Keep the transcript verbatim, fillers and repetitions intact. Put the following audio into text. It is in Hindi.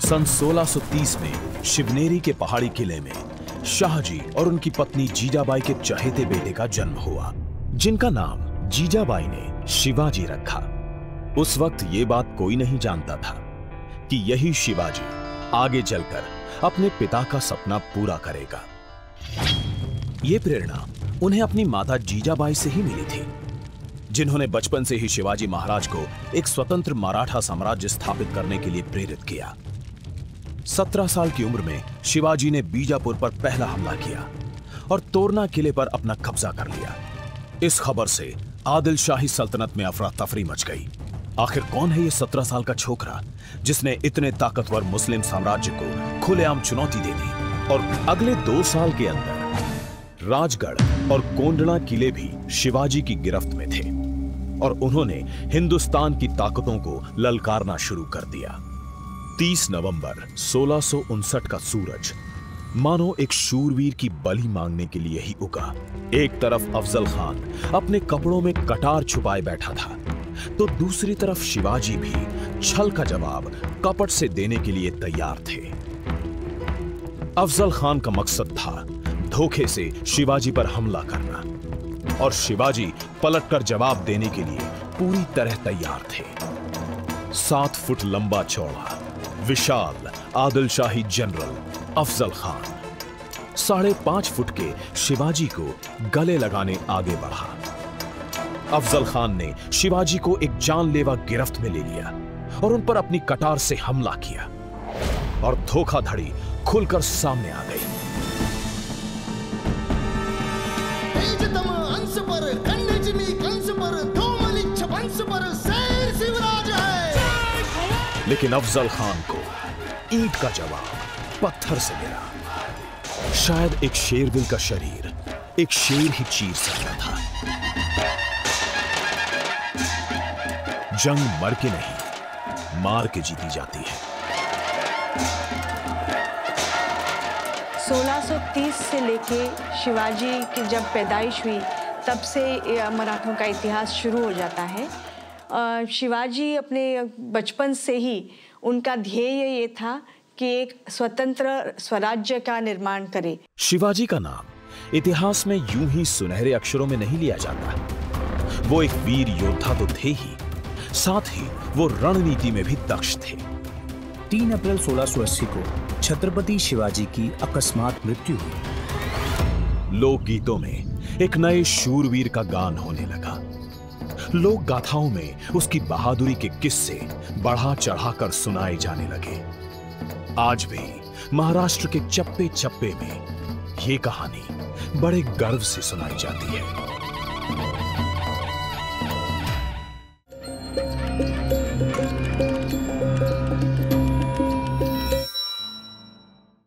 सन सोलह सौ तीस में शिवनेरी के पहाड़ी किले में शाहजी और उनकी पत्नी जीजाबाई के चहेते बेटे का जन्म हुआ, जिनका नाम जीजाबाई ने शिवाजी रखा। उस वक्त यह बात कोई नहीं जानता था कि यही शिवाजी आगे चलकर अपने पिता का सपना पूरा करेगा। यह प्रेरणा उन्हें अपनी माता जीजाबाई से ही मिली थी, जिन्होंने बचपन से ही शिवाजी महाराज को एक स्वतंत्र मराठा साम्राज्य स्थापित करने के लिए प्रेरित किया। सत्रह साल की उम्र में शिवाजी ने बीजापुर पर पहला हमला किया और तोरना किले पर अपना कब्जा कर लिया। इस खबर से आदिल शाही सल्तनत में अफरा तफरी मच गई। आखिर कौन है ये सत्रह साल का छोकरा जिसने इतने ताकतवर मुस्लिम साम्राज्य को खुलेआम चुनौती दे दी? और अगले दो साल के अंदर राजगढ़ और कोंडला किले भी शिवाजी की गिरफ्त में थे और उन्होंने हिंदुस्तान की ताकतों को ललकारना शुरू कर दिया। तीस नवंबर सोलह सौ उनसठ का सूरज मानो एक शूरवीर की बलि मांगने के लिए ही उगा। एक तरफ अफजल खान अपने कपड़ों में कटार छुपाए बैठा था, तो दूसरी तरफ शिवाजी भी छल का जवाब कपट से देने के लिए तैयार थे। अफजल खान का मकसद था धोखे से शिवाजी पर हमला करना और शिवाजी पलटकर जवाब देने के लिए पूरी तरह तैयार थे। सात फुट लंबा चौड़ा विशाल आदिल शाही जनरल अफजल खान साढ़े पांच फुट के शिवाजी को गले लगाने आगे बढ़ा। अफजल खान ने शिवाजी को एक जानलेवा गिरफ्त में ले लिया और उन पर अपनी कटार से हमला किया और धोखाधड़ी खुलकर सामने आ गई। लेकिन अफजल खान को ईंट का जवाब पत्थर से मिला। शायद एक शेरविल का शरीर एक शेर ही चीर सकता था। जंग मर के नहीं, मार के जीती जाती है। सोलह सौ तीस से लेके शिवाजी की जब पैदाइश हुई तब से मराठों का इतिहास शुरू हो जाता है। शिवाजी अपने बचपन से ही उनका ध्येय ये था कि एक स्वतंत्र स्वराज्य का निर्माण करे। शिवाजी का नाम इतिहास में यूं ही सुनहरे अक्षरों में नहीं लिया जाता। वो एक वीर योद्धा तो थे ही, साथ ही वो रणनीति में भी दक्ष थे। तीन अप्रैल सोलह सौ अस्सी को छत्रपति शिवाजी की अकस्मात मृत्यु हुई। लोकगीतों में एक नए शूरवीर का गान होने लगा। लोक गाथाओं में उसकी बहादुरी के किस्से बढ़ा चढ़ाकर सुनाए जाने लगे। आज भी महाराष्ट्र के चप्पे चप्पे में ये कहानी बड़े गर्व से सुनाई जाती है।